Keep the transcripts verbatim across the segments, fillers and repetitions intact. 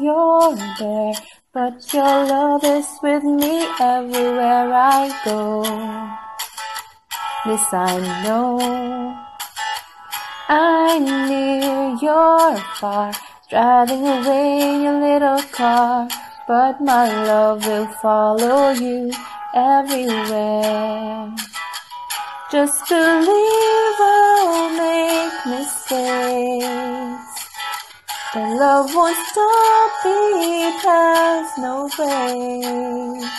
you're there, but your love is with me everywhere I go. This I know. I'm near, you're far, driving away in your little car, but my love will follow you everywhere. Just believe I'll make mistakes, but love won't stop, it has no brakes.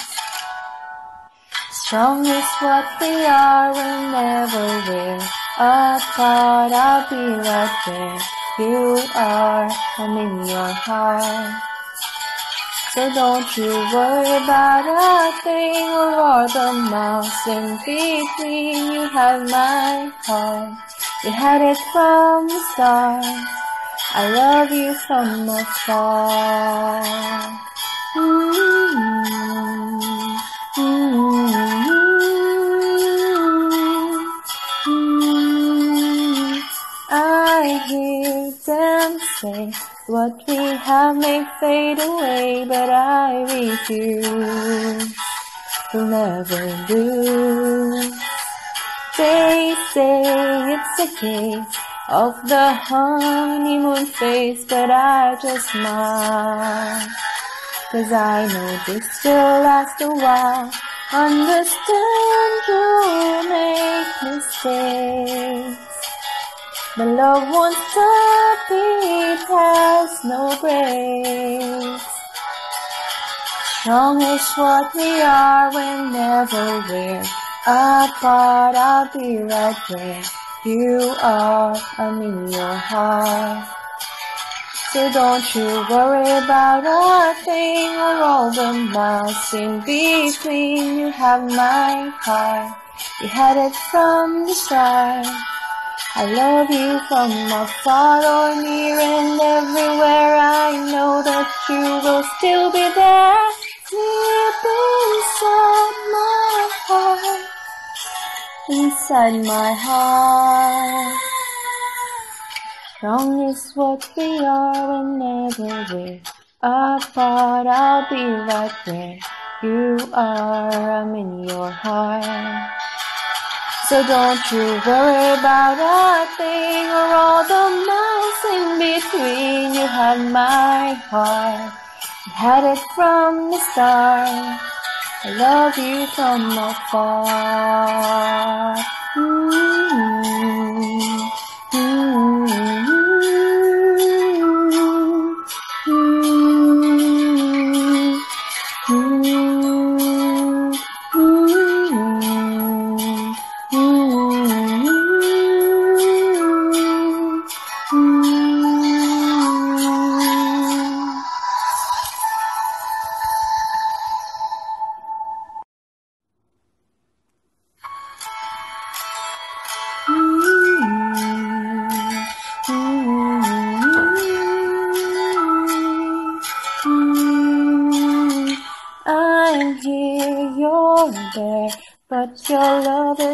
Strong is what we are whenever we're apart. I'll be right there, you are, I'm in your heart. So don't you worry about a thing or the miles in between. You have my heart, you had it from the start. I love you from afar. Mm-hmm. Mm-hmm. Mm-hmm. I hear them say what we have may fade away, but I refuse to never lose. They say it's a case of the honeymoon phase, but I just smile, 'cause I know this will last a while. Understand you'll make mistakes, but love won't stop, it has no brakes. Strong is what we are whenever we're apart. I'll be right where you are, I'm in your heart. So don't you worry about a thing or all the miles in between. You have my heart, you had it from the start. I love you from afar or near, and everywhere I know that you will still be there, deep inside my heart, inside my heart. Strong is what we are whenever we're apart. I'll be right where you are, I'm in your heart. So don't you worry about a thing or all the miles in between. You had my heart, you had it from the start. I love you from afar. Mm-hmm. Mm-hmm. I'm here, you're there, but your love